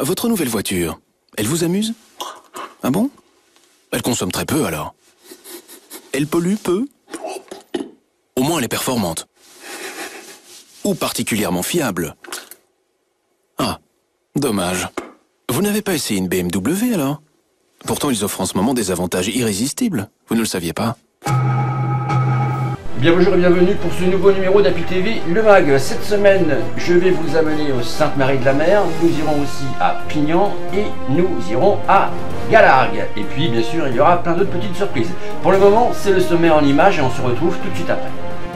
votre nouvelle voiture, elle vous amuse? Ah bon? Elle consomme très peu alors. Elle pollue peu? Au moins elle est performante. Ou particulièrement fiable. Ah, dommage. Vous n'avez pas essayé une BMW alors? Pourtant ils offrent en ce moment des avantages irrésistibles. Vous ne le saviez pas? Bien bonjour et bienvenue pour ce nouveau numéro d'Happy TV, le mag. Cette semaine, je vais vous amener au Sainte-Marie-de-la-Mer. Nous irons aussi à Pignan et nous irons à Galargues. Et puis, bien sûr, il y aura plein d'autres petites surprises. Pour le moment, c'est le sommaire en images et on se retrouve tout de suite après.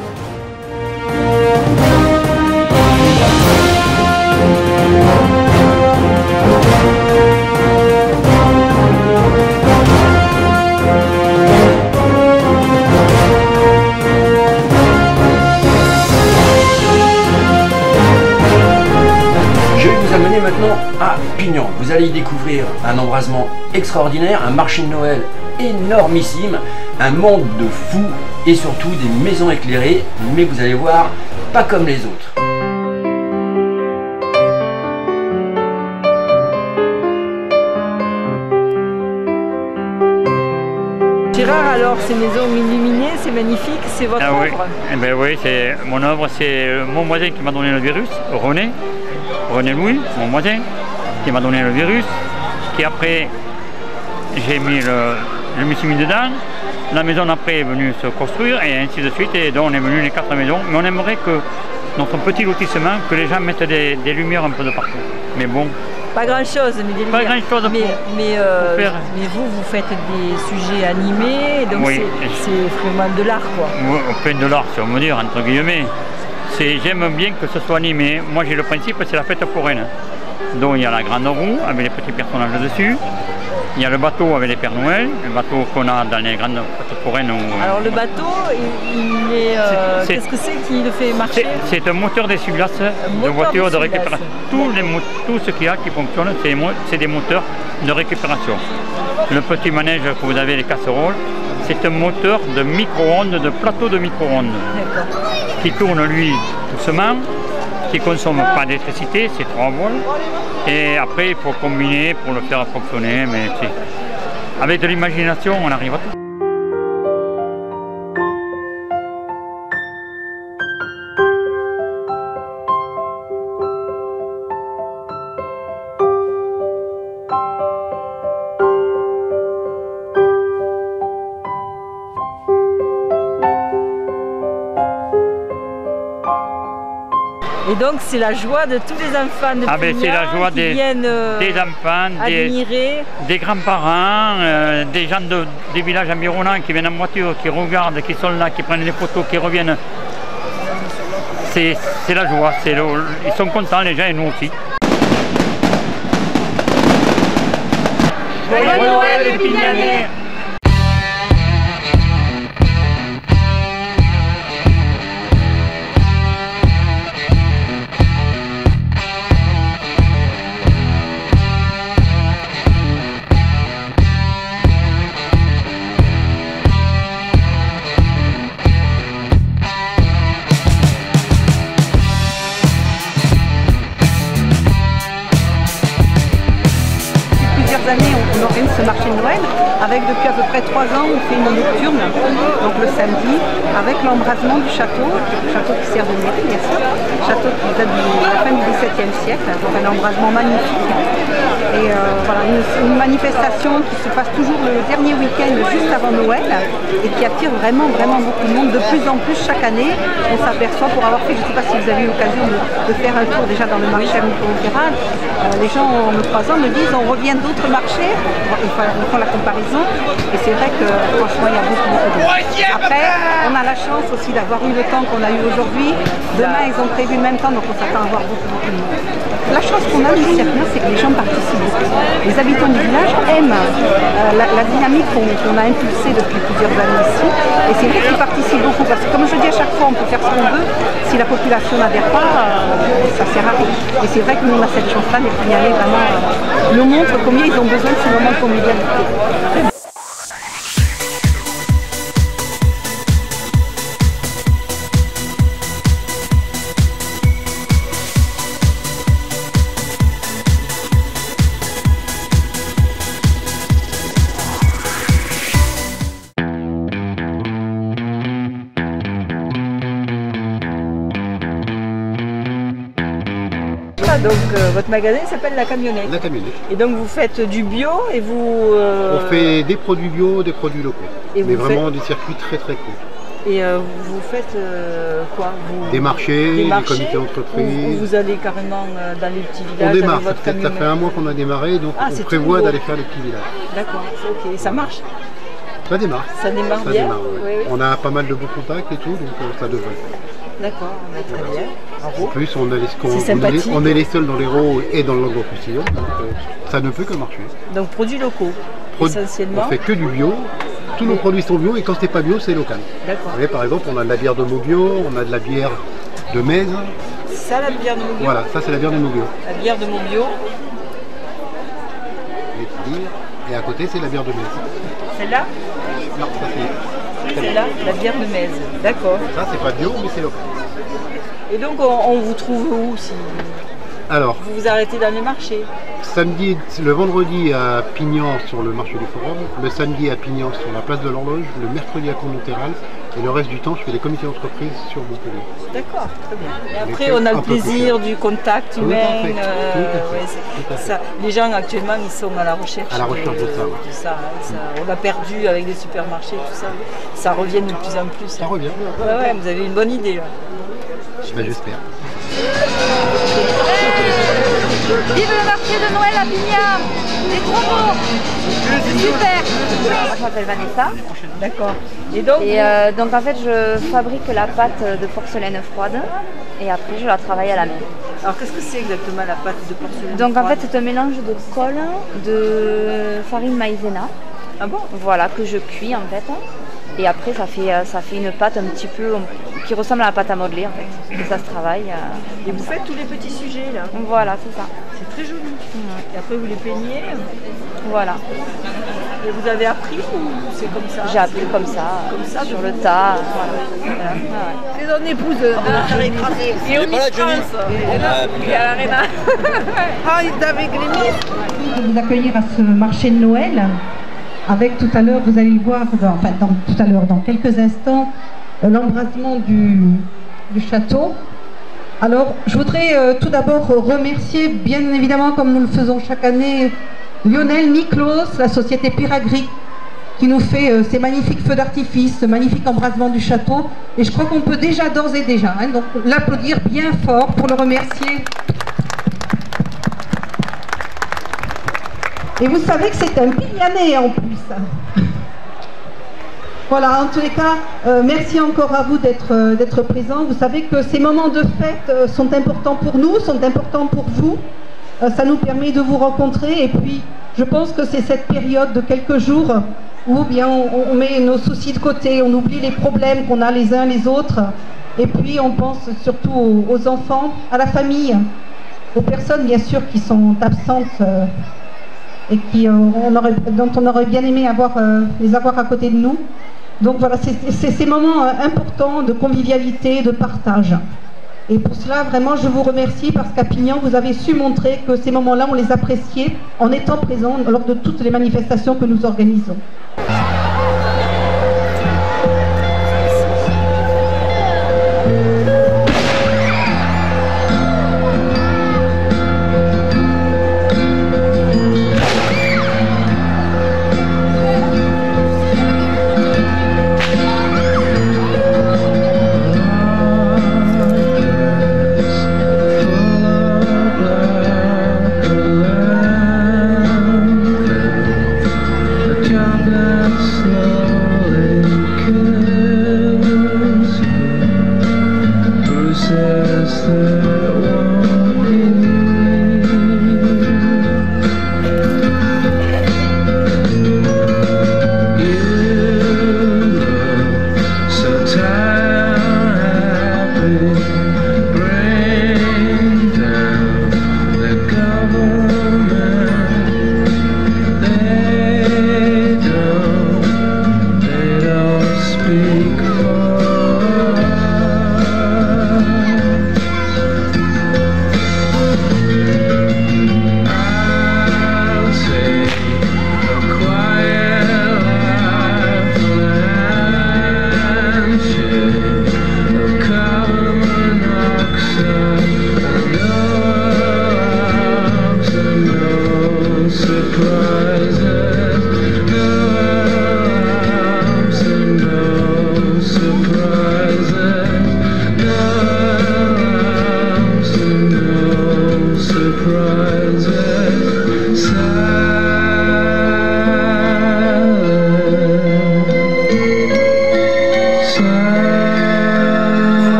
Maintenant à Pignan, vous allez y découvrir un embrasement extraordinaire, un marché de Noël énormissime, un monde de fous et surtout des maisons éclairées, mais vous allez voir, pas comme les autres. C'est rare alors ces maisons illuminées, c'est magnifique, c'est votre œuvre? Oui. Eh ben oui, c'est mon œuvre, c'est mon voisin qui m'a donné le virus, René Louis, mon voisin, qui m'a donné le virus, qui après, je me suis mis dedans, la maison après est venue se construire et ainsi de suite, et donc on est venu les 4 maisons, mais on aimerait que notre petit lotissement, que les gens mettent des lumières un peu de partout, mais bon. Pas grand chose, mais des lumières. Pas grand chose mais vous faites des sujets animés, donc oui, c'est vraiment de l'art quoi. Enfin de l'art, si on veut dire, entre guillemets. J'aime bien que ce soit animé. Moi j'ai le principe, c'est la fête foraine. Donc il y a la grande roue avec les petits personnages dessus. Il y a le bateau avec les Pères Noël, le bateau qu'on a dans les grandes fêtes foraines. Alors le bateau, qu'est-ce que c'est qui le fait marcher? C'est un moteur d'essuie-glace de voiture de récupération. Tout ce qu'il y a qui fonctionne, c'est des moteurs de récupération. Le petit manège que vous avez, les casseroles, c'est un moteur de micro-ondes, de plateau de micro-ondes, qui tourne lui doucement, qui ne consomme pas d'électricité, c'est 3 volts. Et après il faut combiner pour le faire fonctionner, mais avec de l'imagination on arrive à tout. Et donc c'est la joie de tous les enfants de Pignan, c'est la joie qui viennent des enfants, des grands-parents, des gens des villages environnants qui viennent en voiture, qui regardent, qui sont là, qui prennent des photos, qui reviennent. C'est la joie, ils sont contents les gens et nous aussi. Joyeux Noël les Pignanais! Années on organise ce marché de Noël avec depuis à peu près 3 ans on fait une nocturne donc le samedi avec l'embrasement du château qui sert de mairie bien sûr, château qui date de la fin du XVIIe siècle, donc un embrasement magnifique et voilà une manifestation qui se passe toujours le dernier week-end juste avant Noël et qui attire vraiment beaucoup de monde de plus en plus chaque année. On s'aperçoit pour avoir fait, je ne sais pas si vous avez eu l'occasion de faire un tour déjà dans le marché micro-littéral, les gens en me croisant me disent on revient d'autres marchés, ils font la comparaison et c'est vrai que franchement il y a beaucoup de monde. Après on a la chance aussi d'avoir eu le temps qu'on a eu aujourd'hui, demain ils ont prévu le même temps donc on s'attend à avoir beaucoup de monde. La chance qu'on a ici à Pignan, c'est que les gens participent beaucoup. Les habitants du village aiment la dynamique qu'on a impulsée depuis plusieurs années ici et c'est vrai qu'ils participent beaucoup parce que comme je dis à chaque fois on peut faire ce qu'on veut, si la population n'adhère pas, ça sert à rien. Et c'est vrai que nous on a cette chance-là, les Pignanais vraiment nous montrent combien ils ont besoin de ce moment de convivialité. Ah, donc votre magasin s'appelle La Camionnette. La Camionnette. Et donc vous faites du bio et vous... On fait des produits bio, des produits locaux. Et mais vous vraiment des circuits très très courts. Et vous faites quoi Des marchés, des comités ou d'entreprise. vous allez carrément dans les petits villages On démarre, avec votre ça camionnette? fait un mois qu'on a démarré, donc on prévoit d'aller faire les petits villages. D'accord, ok. Et ça marche? Ça démarre. Ça démarre ça bien démarre, oui. Oui, oui. On a pas mal de bons contacts et tout, donc ça devrait. D'accord, très bien. En plus, on est les seuls dans l'Hérault et dans le Languedoc-Roussillon, donc ça ne peut que marcher. Donc produits locaux, essentiellement. On fait que du bio. Tous nos produits sont bio et quand c'est pas bio, c'est local. D'accord. Vous voyez, par exemple, on a de la bière de Mogbio, on a de la bière de Metz. Ça, la bière de Mogbio? Voilà, ça c'est la bière de Mogbio. La bière de Mogbio. Et à côté, c'est la bière de Metz. Celle-là? Non, ça c'est... Celle-là, la bière de Metz. D'accord. Ça, c'est pas bio, mais c'est local. Et donc, on vous trouve où si Alors, vous vous arrêtez dans les marchés? Le vendredi à Pignan sur le marché du Forum, le samedi à Pignan sur la place de l'Horloge, le mercredi à Cournothéral et le reste du temps je fais des comités d'entreprise sur Montpellier. D'accord, très bien. Et après on a le plaisir du contact humain. Les gens actuellement ils sont à la recherche, de ça. On a perdu avec les supermarchés, tout ça. Ça revient de plus en plus. Ça revient. Ouais, vous avez une bonne idée là. J'espère. Vive le marché de Noël à Pignan! C'est trop beau! C'est super! Moi je m'appelle Vanessa. D'accord. Et donc en fait je fabrique la pâte de porcelaine froide et après je la travaille à la main. Alors qu'est-ce que c'est exactement la pâte de porcelaine froide? Donc en fait c'est un mélange de colle, de farine maïzena. Ah bon? Voilà, que je cuis en fait. Et après ça fait une pâte un petit peu qui ressemble à la pâte à modeler en fait. Et ça se travaille. Et vous faites tous les petits sujets là? Voilà, c'est ça. C'est très joli. Et après vous les peignez? Voilà. Et vous avez appris ou c'est comme ça? J'ai appris comme ça sur le tas. Voilà. C'est ton épouse de et on y France. Et à l'Arena. Ah, il t'avait grémé. Je vais vous accueillir à ce marché de Noël. Avec tout à l'heure, vous allez le voir, dans quelques instants, l'embrasement du château. Alors, je voudrais tout d'abord remercier, bien évidemment, comme nous le faisons chaque année, Lionel Miklos, la société Piragri, qui nous fait ces magnifiques feux d'artifice, ce magnifique embrasement du château. Et je crois qu'on peut déjà, d'ores et déjà, donc l'applaudir bien fort pour le remercier. Et vous savez que c'est un Pignanais en plus. Voilà, en tous les cas, merci encore à vous d'être présents. Vous savez que ces moments de fête sont importants pour nous, sont importants pour vous. Ça nous permet de vous rencontrer. Et puis, je pense que c'est cette période de quelques jours où bien on met nos soucis de côté, on oublie les problèmes qu'on a les uns les autres. Et puis, on pense surtout aux enfants, à la famille, aux personnes, bien sûr, qui sont absentes et dont on aurait bien aimé les avoir à côté de nous. Donc voilà, c'est ces moments importants de convivialité, de partage. Et pour cela, vraiment, je vous remercie parce qu'à Pignan, vous avez su montrer que ces moments-là, on les appréciait en étant présents lors de toutes les manifestations que nous organisons.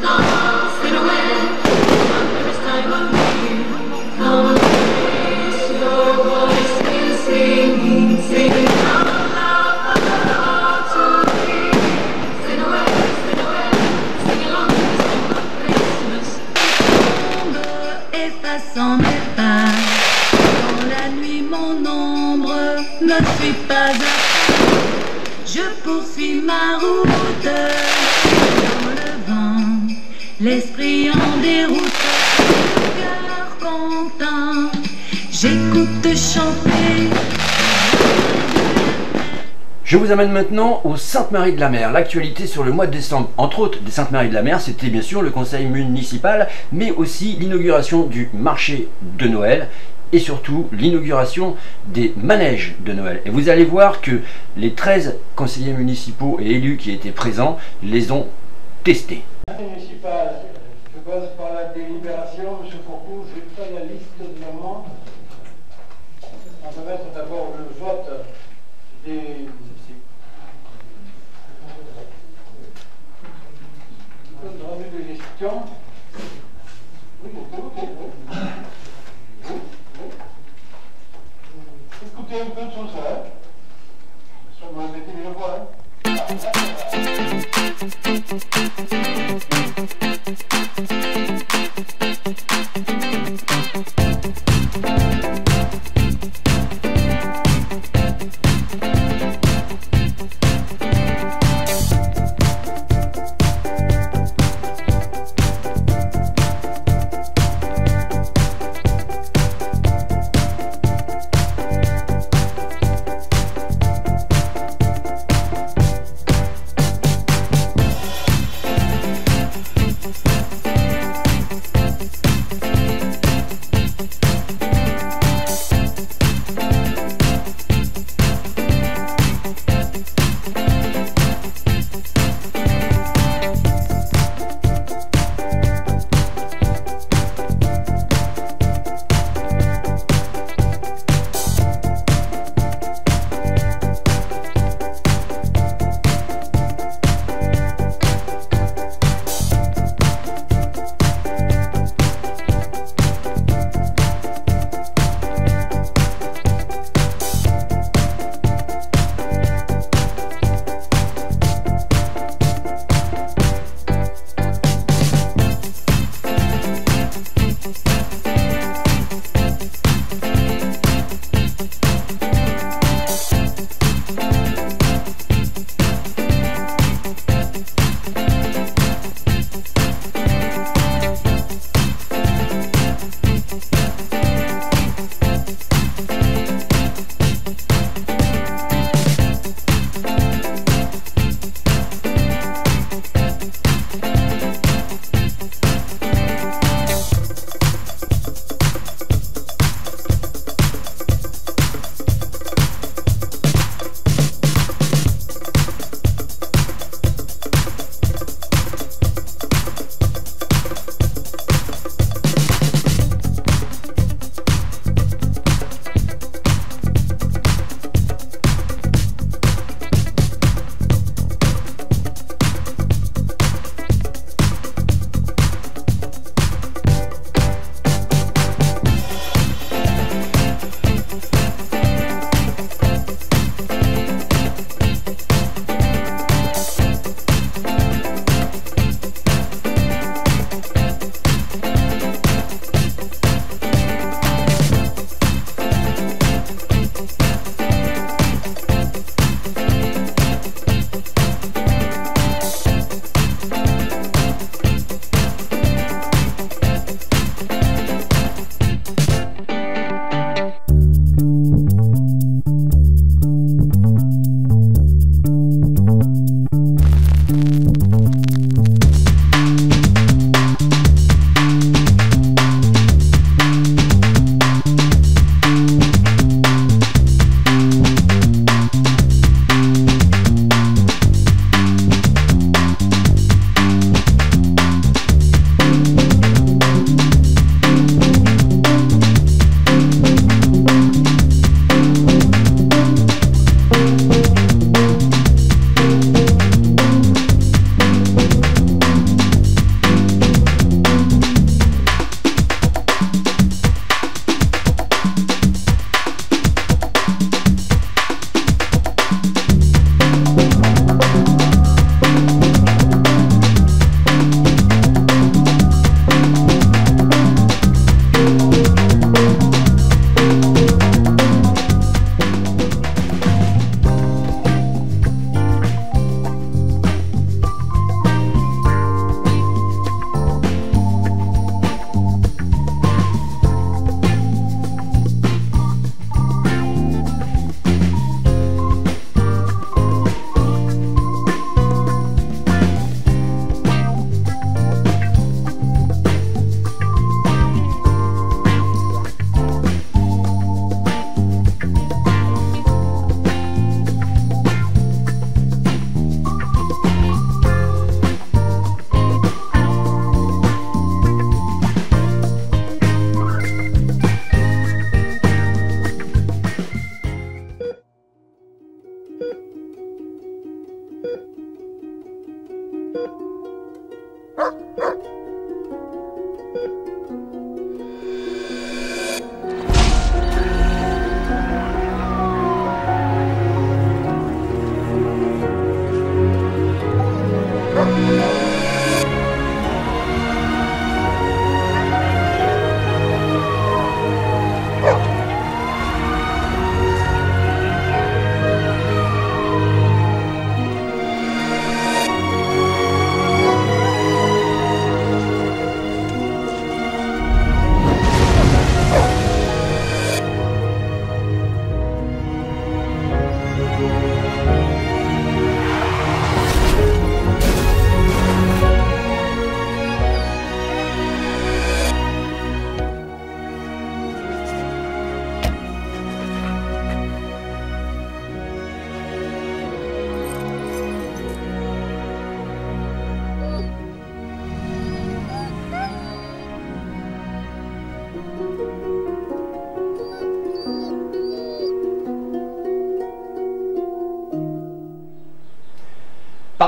Effaçant mes pas, dans la nuit mon ombre ne suit pas à pas. Je poursuis ma route dans le vent, l'esprit en déroute, le cœur content, j'écoute chanter. Je vous amène maintenant aux Sainte-Marie de la Mer. L'actualité sur le mois de décembre, entre autres des Sainte-Marie de la Mer, c'était bien sûr le conseil municipal, mais aussi l'inauguration du marché de Noël et surtout l'inauguration des manèges de Noël. Et vous allez voir que les 13 conseillers municipaux et élus qui étaient présents les ont testés. Municipal, je passe par la délibération, M. Fourcou, je n'ai pas la liste de moments. On va mettre d'abord le vote des comptes rendus de gestion. Oui, ok. Écoutez un peu tout ça. Ça va mettre une voix.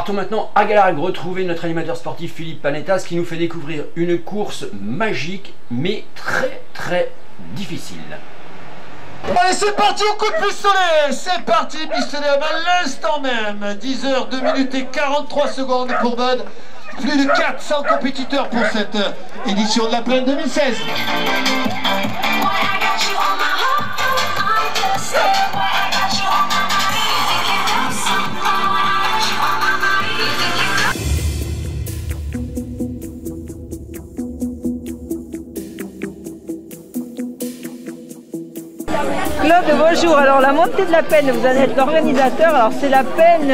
Partons maintenant à Galargues, retrouver notre animateur sportif Philippe Panetas qui nous fait découvrir une course magique mais très difficile. Allez, c'est parti au coup de pistolet. C'est parti, pistolet à l'instant même. 10h, 2 minutes et 43 secondes pour Bud. Plus de 400 compétiteurs pour cette édition de la Plaine 2016. Claude, bonjour. Alors la montée de la Peine, vous allez être l'organisateur. Alors c'est la Peine,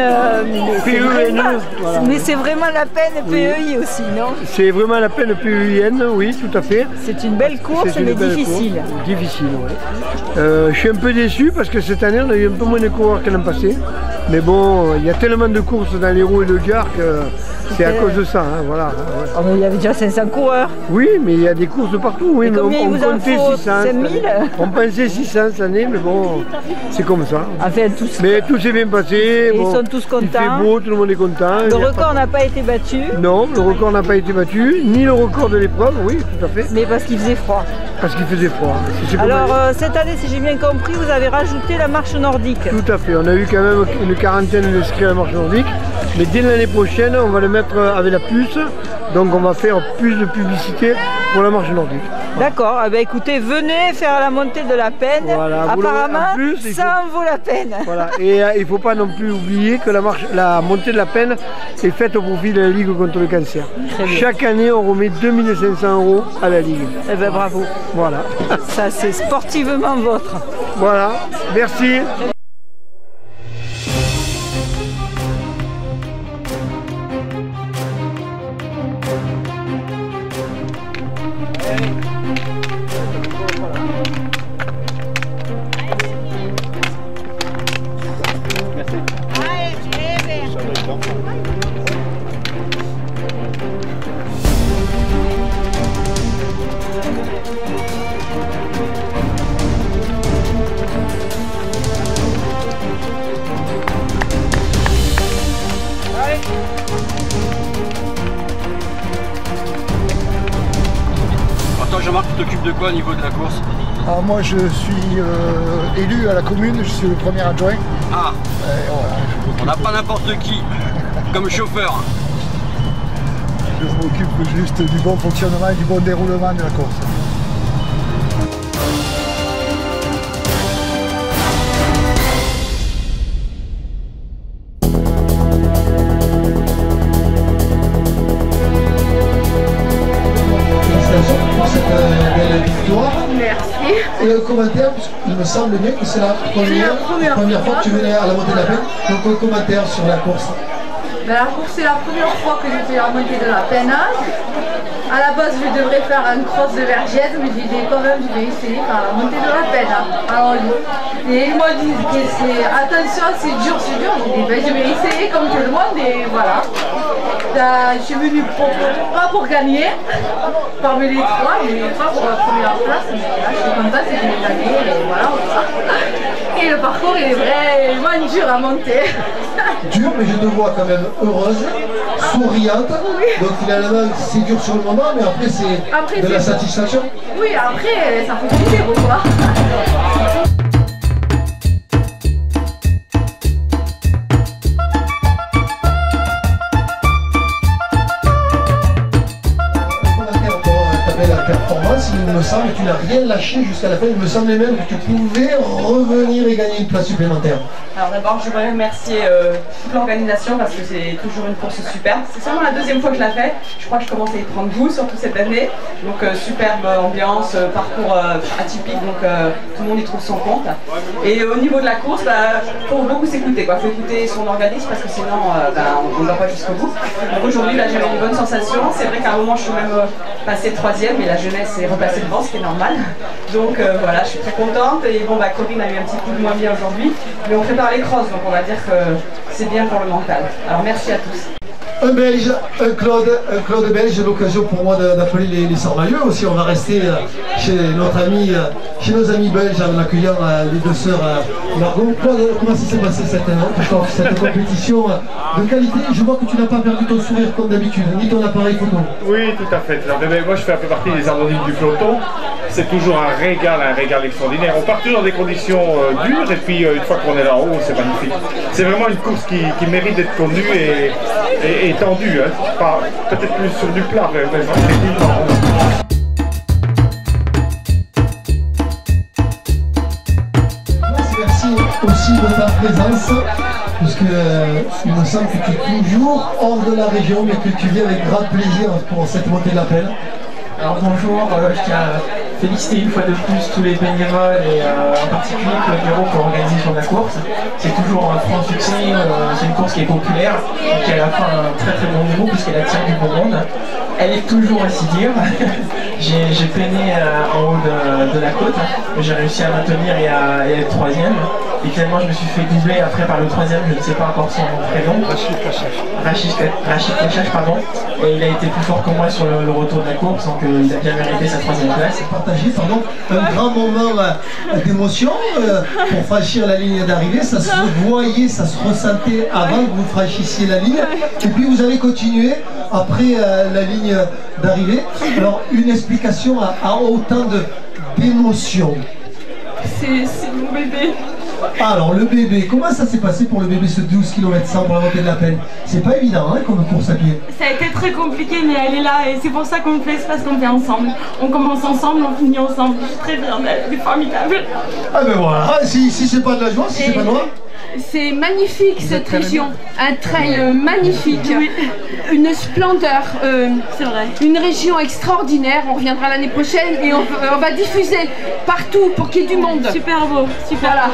mais c'est vraiment la Peine PEI aussi, non? C'est vraiment la Peine PEIN, oui, tout à fait. C'est une belle course, mais difficile. Difficile, oui. Je suis un peu déçu parce que cette année on a eu un peu moins de coureurs que l'an passé. Mais bon, il y a tellement de courses dans l'Hérault et le Gard que c'est à cause de ça, hein, voilà. Oh, mais il y avait déjà 500 coureurs. Oui, mais il y a des courses de partout, oui. Mais combien on comptait 600. 5000 on pensait 600 cette année, mais bon, c'est comme ça. Enfin, mais tout s'est bien passé. Bon, ils sont tous contents. Il fait beau, tout le monde est content. Le record n'a pas été battu. Non, le record n'a pas été battu, ni le record de l'épreuve, oui, tout à fait. Mais parce qu'il faisait froid. Parce qu'il faisait froid. Alors, cette année, si j'ai bien compris, vous avez rajouté la marche nordique. Tout à fait, on a eu quand même une quarantaine d'inscrits à la marche nordique. Mais dès l'année prochaine, on va le mettre avec la puce. Donc on va faire plus de publicité pour la marche nordique. Voilà. D'accord, eh bien, écoutez, venez faire la montée de la Peine. Voilà, apparemment, ça en vaut la peine. Voilà. Et il ne faut pas non plus oublier que la montée de la Peine est faite au profit de la Ligue contre le cancer. Chaque année, on remet 2500 € à la Ligue. Eh bien bravo. Voilà. Ça c'est sportivement votre. Voilà, merci. Jean-Marc, tu t'occupes de quoi au niveau de la course? Alors moi je suis élu à la commune, je suis le premier adjoint. Ah, voilà, on n'a pas n'importe qui comme chauffeur. Je m'occupe juste du bon fonctionnement et du bon déroulement de la course. Merci. Et le commentaire, il me semble bien que c'est la première fois que tu venais à la montée de la Peine. Donc un commentaire sur la course. Ben, la course, c'est la première fois que j'ai fait la montée de la Peine. À la base, je devrais faire un cross de Vergès, mais j'ai dit quand même, je vais essayer de faire la montée de la Peine. Alors, et ils m'ont dit que c'est attention, c'est dur. J'ai dit ben, je vais essayer comme tout le monde et voilà. Je suis venue pas pour gagner parmi les trois, mais pas pour la première place. Mais là, je suis contente, c'est que j'ai gagné et voilà. Et le parcours il est vraiment dur à monter. Dur, mais je te vois quand même heureuse, souriante. Oui. Donc finalement, c'est dur sur le moment, mais après c'est de la satisfaction. Oui, après ça fait plaisir au revoir. Il me semble que tu n'as rien lâché jusqu'à la fin. Il me semblait même que tu pouvais revenir et gagner une place supplémentaire. Alors d'abord, je voudrais remercier toute l'organisation parce que c'est toujours une course super. C'est seulement la deuxième fois que je la fais. Je crois que je commence à y prendre goût, surtout cette année. Donc superbe ambiance, parcours atypique, donc tout le monde y trouve son compte. Et au niveau de la course, faut beaucoup s'écouter. Il faut écouter son organisme parce que sinon on ne va pas jusqu'au bout. Donc aujourd'hui, là j'ai eu une bonne sensation. C'est vrai qu'à un moment, je suis même passée troisième, mais la jeunesse est repassée devant, ce qui est normal. Donc voilà, je suis très contente. Et bon, Corinne a eu un petit coup de moins bien aujourd'hui. Mais on prépare les crosses, donc on va dire que c'est bien pour le mental. Alors merci à tous. Un Belge, un Claude belge, l'occasion pour moi d'appeler les Sœurs-Mailleux aussi. On va rester chez nos amis belges en accueillant les deux sœurs Margot. Claude, comment ça s'est passé cette compétition de qualité? Je vois que tu n'as pas perdu ton sourire comme d'habitude, ni ton appareil photo. Oui, tout à fait. Moi, je fais un peu partie des argonines du peloton. C'est toujours un régal extraordinaire. On part toujours dans des conditions dures et puis une fois qu'on est là-haut, c'est magnifique. C'est vraiment une course qui mérite d'être connue et tendue. Hein. Peut-être plus sur du plat, mais Merci aussi de ta présence, puisque il me semble que tu es toujours hors de la région, mais que tu viens avec grand plaisir pour cette montée de l'appel. Alors bonjour, je tiens à féliciter une fois de plus tous les bénévoles et en particulier Claude Miro pour l'organisation de la course. C'est toujours un franc succès, c'est une course qui est populaire et qui a à la fin un très très bon niveau puisqu'elle attire du beau monde. Elle est toujours aussi dure. J'ai peiné en haut de la côte, mais j'ai réussi à maintenir et à être troisième. Et finalement je me suis fait doubler après par le troisième, je ne sais pas encore son prénom. Rachid Kachache, pardon. Et il a été plus fort que moi sur le retour de la course, donc il a bien mérité sa troisième place. Partagé, pardon, un grand moment d'émotion pour franchir la ligne d'arrivée. Ça se voyait, ça se ressentait avant que vous franchissiez la ligne. Et puis vous avez continué après la ligne d'arrivée. Alors une explication à autant d'émotion. C'est mon bébé. Alors le bébé, comment ça s'est passé pour le bébé ce 12 km/100 pour la montée de la Peine? C'est pas évident hein, comme course à pied. Ça a été très compliqué mais elle est là et c'est pour ça qu'on le fait, c'est parce qu'on fait ensemble. On commence ensemble, on finit ensemble. Je suis très fière d'elle, c'est formidable. Ah ben voilà, si c'est pas de la joie, si c'est pas de joie. C'est magnifique cette région, un trail magnifique, oui. Une splendeur, c'est vrai. Une région extraordinaire, on reviendra l'année prochaine et on va diffuser partout pour qu'il y ait du monde. Super beau, super voilà. Beau.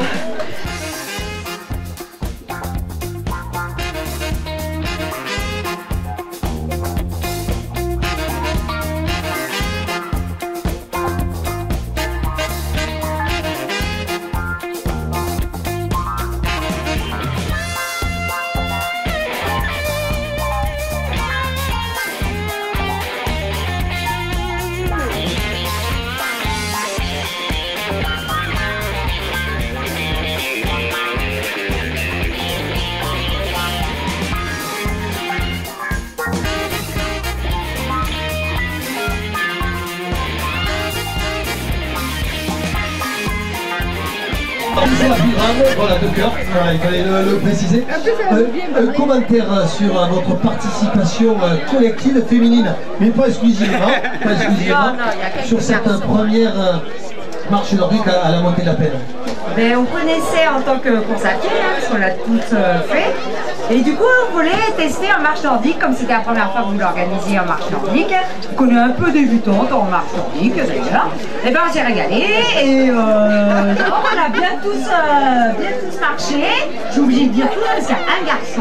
Voilà, de cœur, il fallait le préciser. Un commentaire sur votre participation collective féminine, mais pas exclusivement, sur cette première marche nordique à la montée de la Peine. Ben, on connaissait en tant que course à pied, hein, parce qu'on l'a toutes fait. Et du coup, on voulait tester en marche nordique, comme c'était la première fois que vous l'organisiez en marche nordique. On est un peu débutante en marche nordique d'ailleurs. Et ben on s'est régalé et on a bien tous marché. J'ai oublié de dire tout parce qu'il y a un garçon.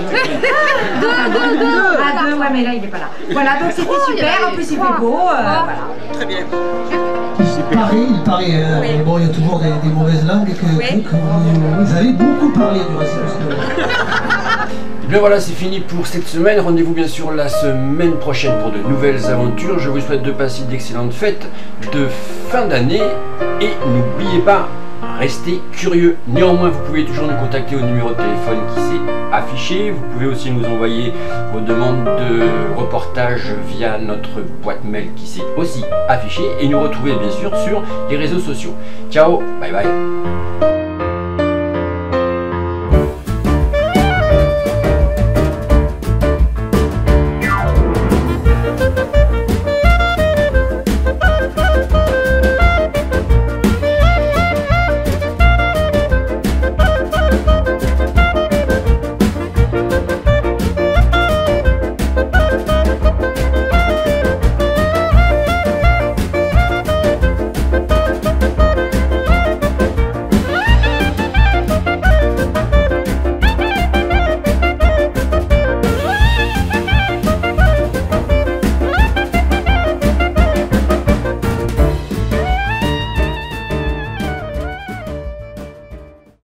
Deux, ouais, mais là il n'est pas là. Voilà, donc c'était super, en plus il fait beau. Voilà. Très bien. Il paraît, mais bon, il y a toujours des mauvaises langues que vous avez beaucoup parlé du reste. Et bien voilà, c'est fini pour cette semaine. Rendez-vous bien sûr la semaine prochaine pour de nouvelles aventures. Je vous souhaite de passer d'excellentes fêtes de fin d'année. Et n'oubliez pas, restez curieux. Néanmoins, vous pouvez toujours nous contacter au numéro de téléphone qui s'est affiché. Vous pouvez aussi nous envoyer vos demandes de reportage via notre boîte mail qui s'est aussi affichée. Et nous retrouver bien sûr sur les réseaux sociaux. Ciao, bye bye.